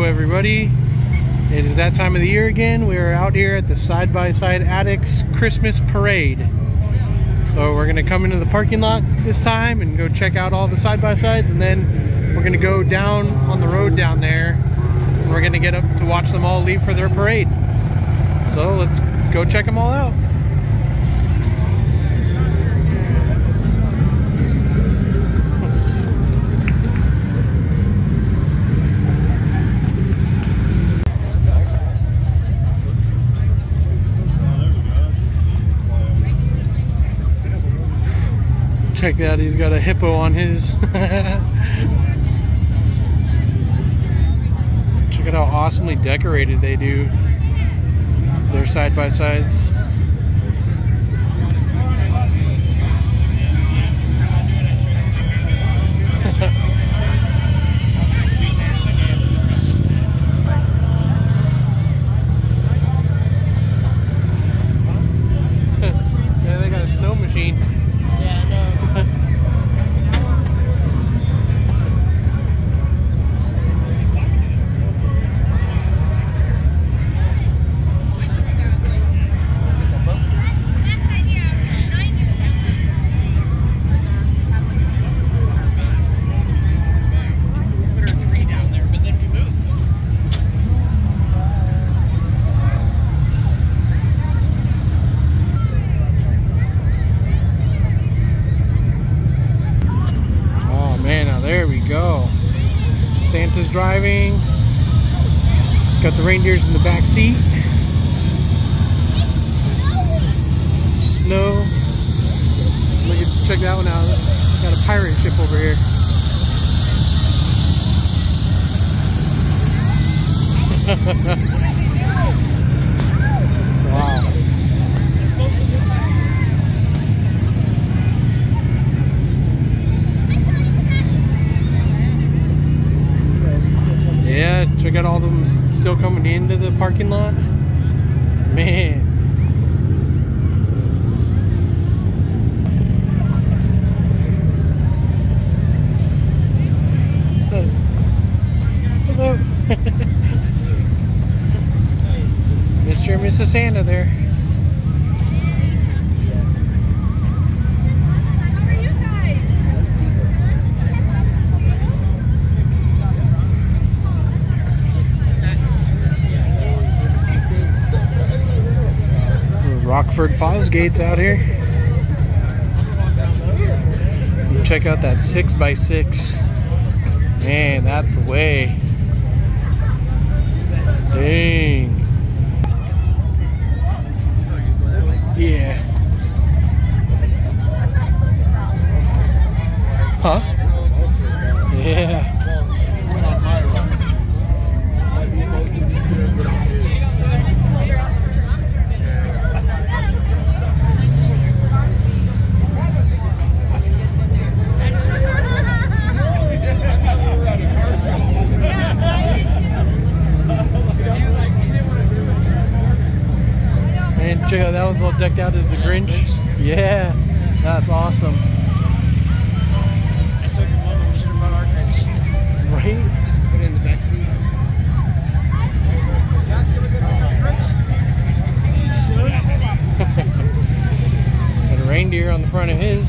everybody. It is that time of the year again. We are out here at the SxS Addicts Christmas Parade. So we're going to come into the parking lot this time and go check out all the side-by-sides, and then we're going to go down on the road down there and we're going to get up to watch them all leave for their parade. So let's go check them all out. Check that, he's got a hippo on his. Check out how awesomely decorated they do their side-by-sides. Yeah, they got a snow machine. Yeah, I know. There we go. Santa's driving. Got the reindeers in the back seat. Snow. Look at, check that one out. Got a pirate ship over here. Wow. Yeah, check out all of them still coming into the parking lot. Man. Hello. Mr. and Mrs. Santa there. Rockford Fosgate's out here. Check out that 6x6. Man, that's the way. Dang. Yeah. Huh? Yeah. Check out that one's all decked out as the Grinch. Yeah, that's awesome. I took him home and should have brought our Grinch. Right? Put it in the back seat. Got a reindeer on the front of his.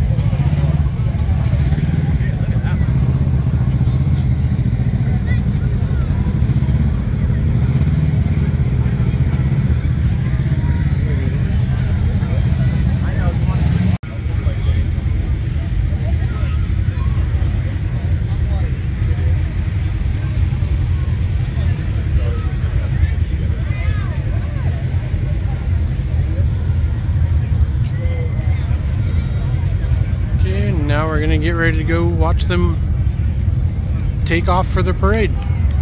Now we're gonna get ready to go watch them take off for the parade.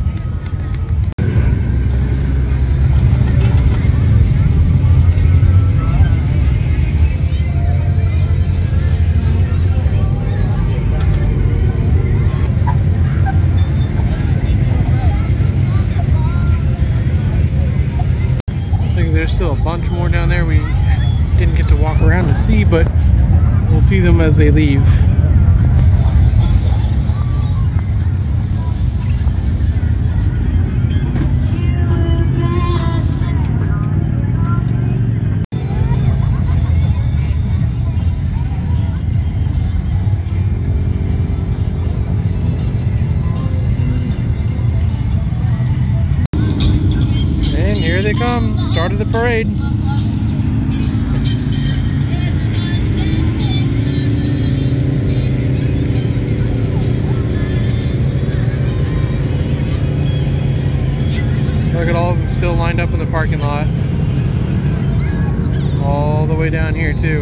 I think there's still a bunch more down there we didn't get to walk around to see, but we'll see them as they leave. start of the parade. Look at all of them still lined up in the parking lot. All the way down here too.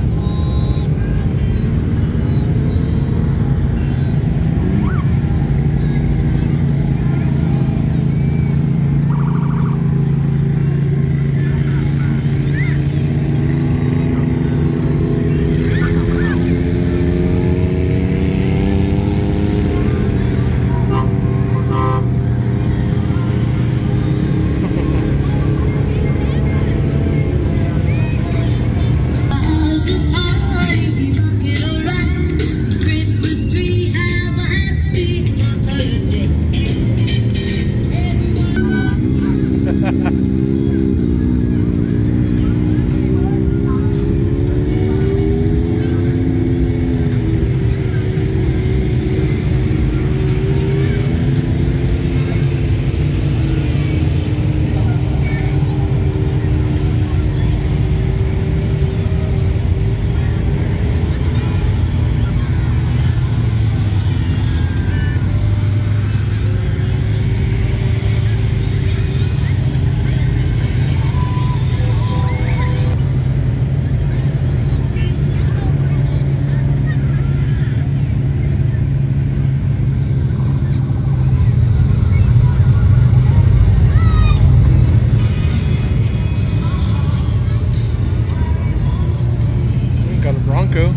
Bronco.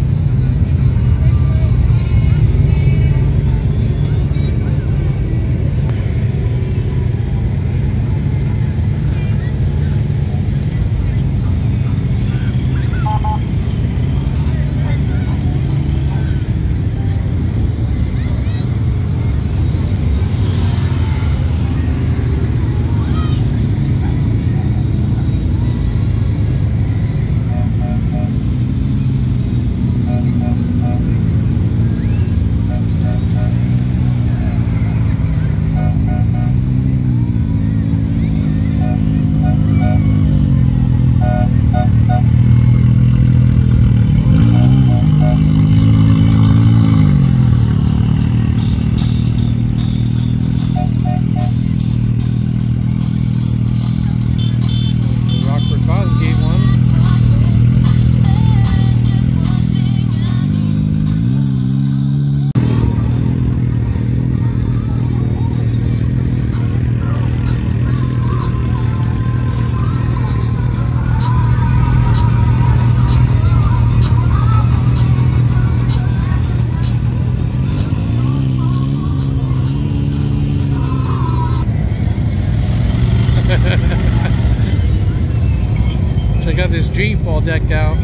Check out this Jeep all decked out.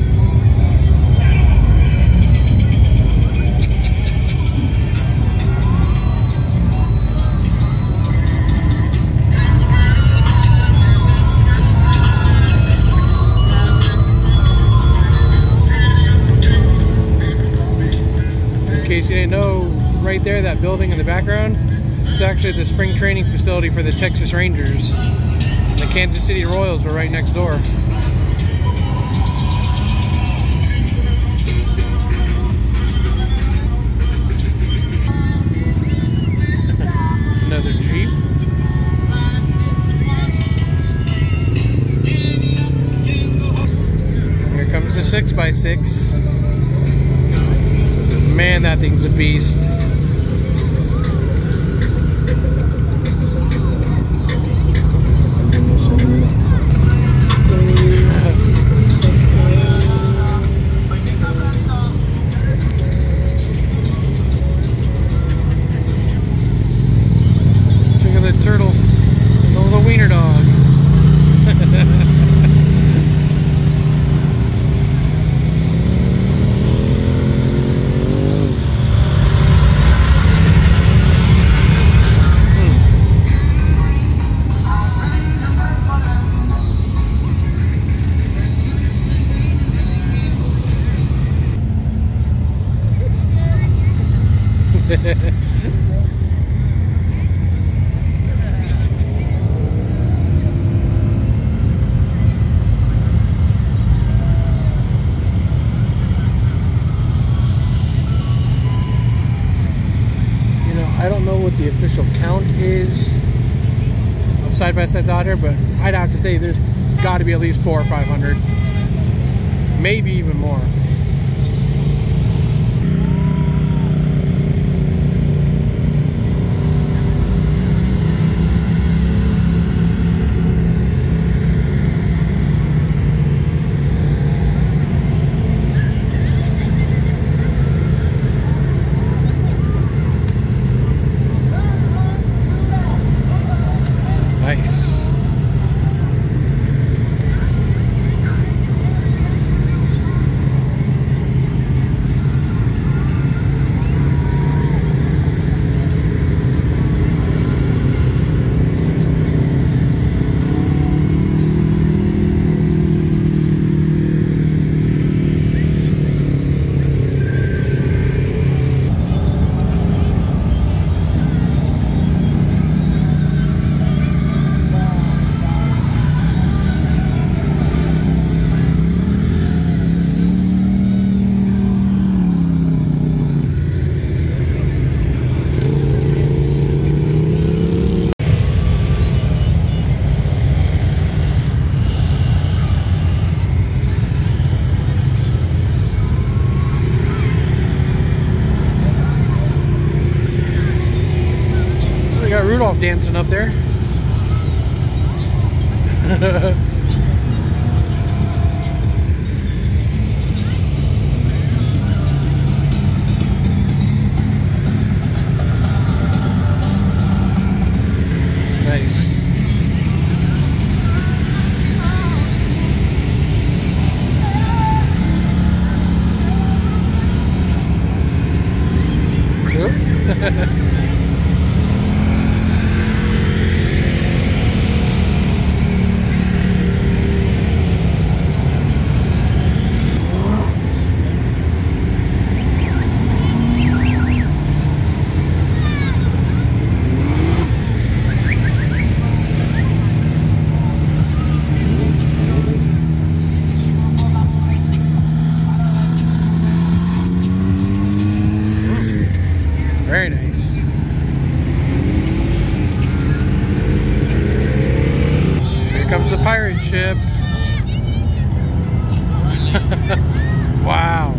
In case you didn't know, right there, that building in the background, it's actually the spring training facility for the Texas Rangers. The Kansas City Royals are right next door. Another Jeep. Here comes the 6x6. Man, that thing's a beast. Turtle, the little wiener dog. actual count is of side-by-sides out here, but I'd have to say there's got to be at least 400 or 500, maybe even more. Nice. We got Rudolph dancing up there. Nice. Very nice. Here comes the pirate ship. Wow.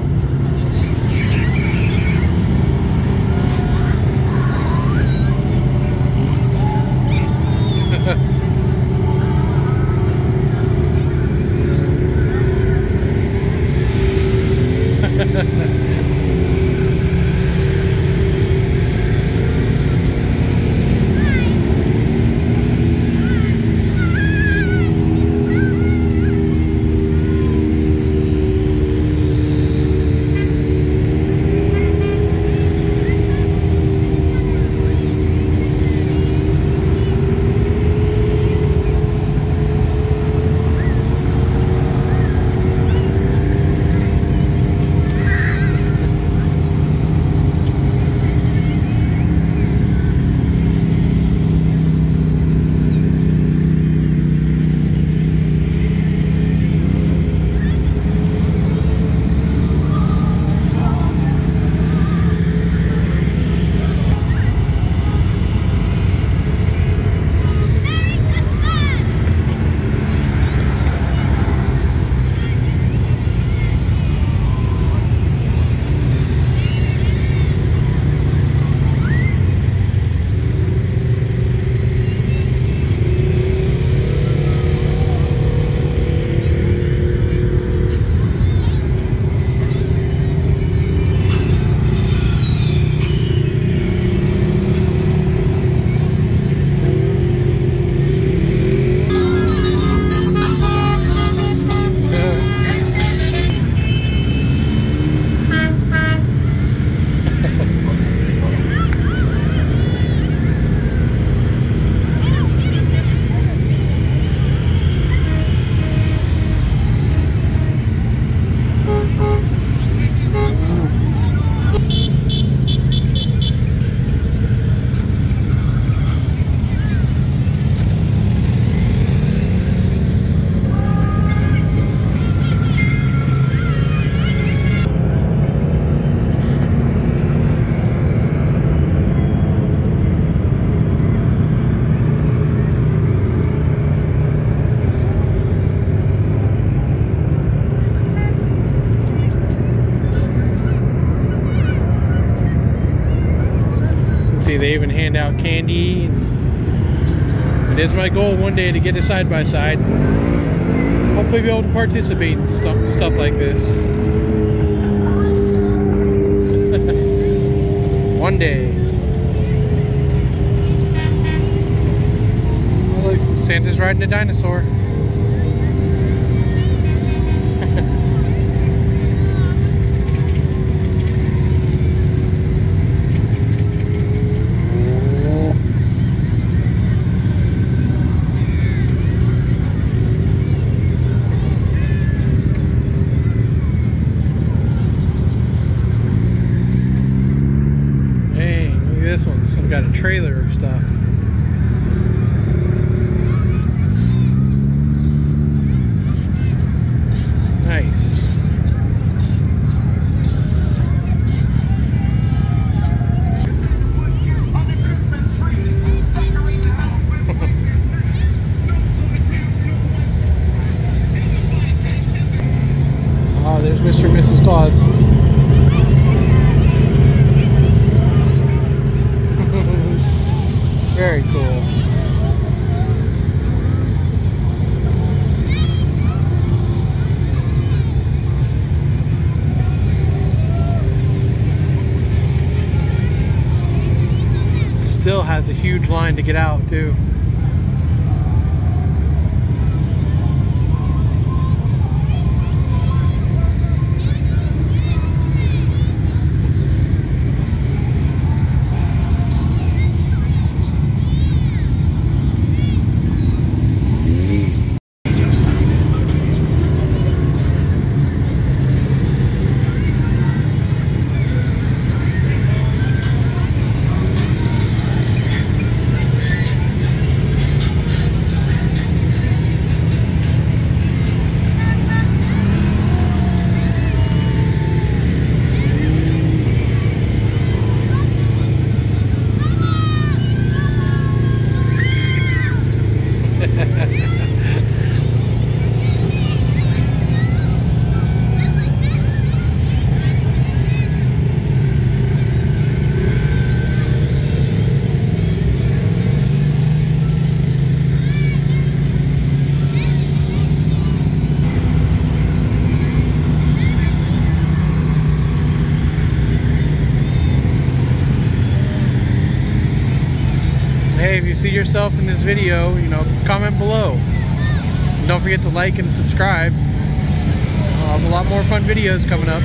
See, they even hand out candy. It is my goal one day to get a side-by-side. Hopefully be able to participate in stuff like this. One day. Oh, look, Santa's riding a dinosaur. This one's got a trailer of stuff. Nice. Oh, there's Mr. and Mrs. Claus. Very cool. Still has a huge line to get out too. Hey, if you see yourself in this video, you know, comment below. And don't forget to like and subscribe. I'll have a lot more fun videos coming up.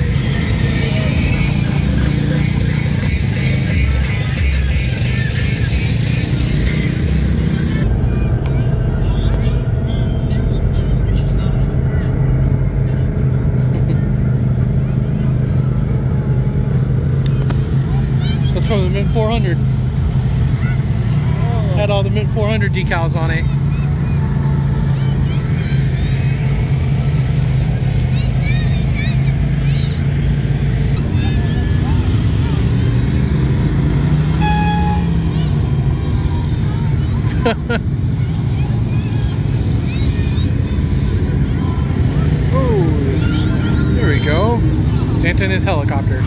That's from the Mint 400. Had all the Mint 400 decals on it. Oh, there we go. Santa in his helicopter.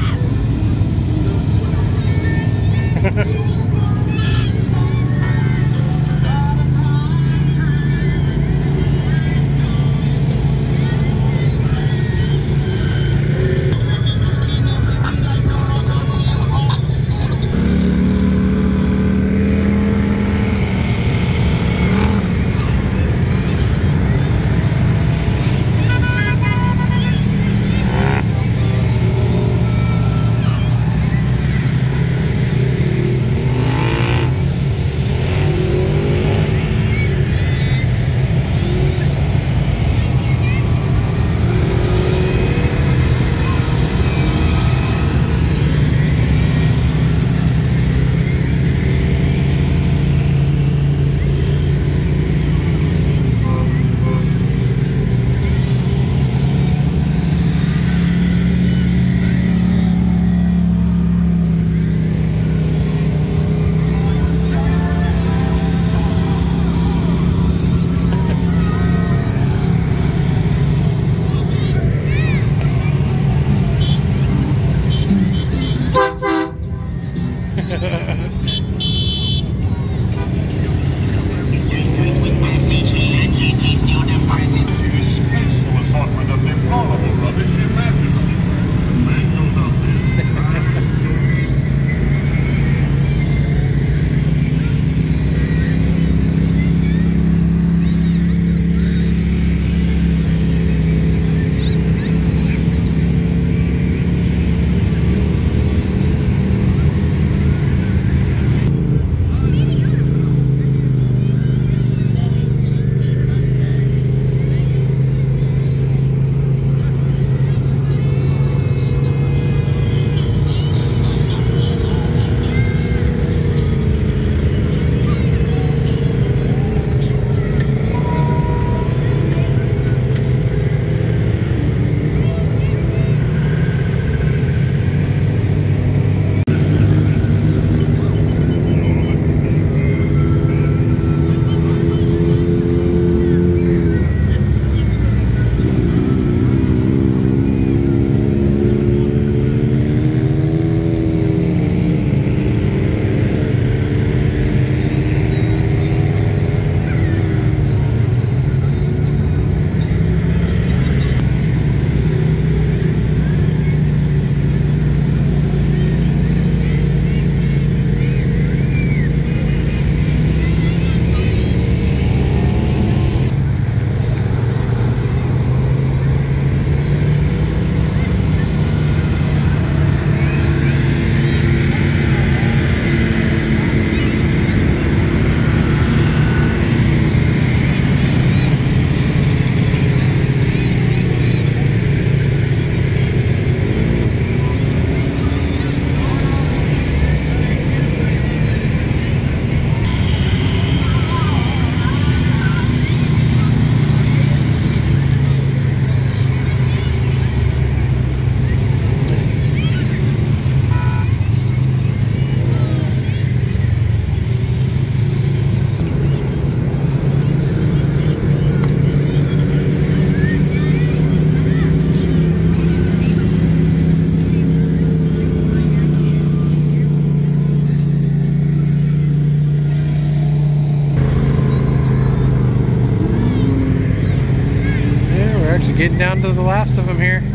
getting down to the last of them here.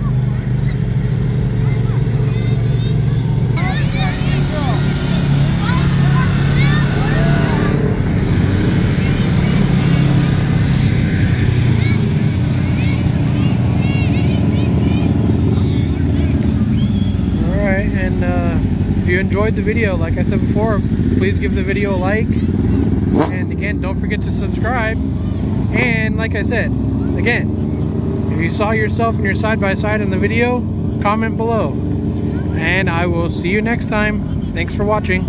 Alright, and if you enjoyed the video, like I said before, please give the video a like. And again, don't forget to subscribe. And like I said, again, if you saw yourself in your side-by-side in the video, comment below. And I will see you next time. Thanks for watching.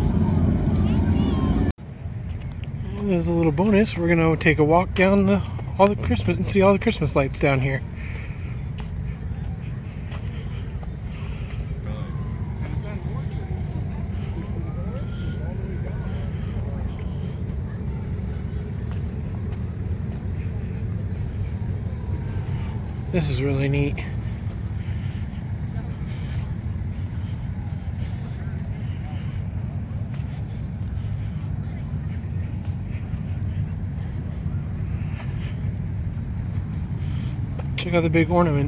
And there's a little bonus. We're gonna take a walk down all the Christmas and see all the Christmas lights down here. This is really neat. Check out the big ornament.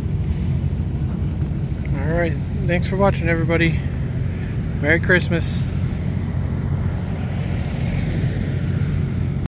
Alright, thanks for watching, everybody. Merry Christmas.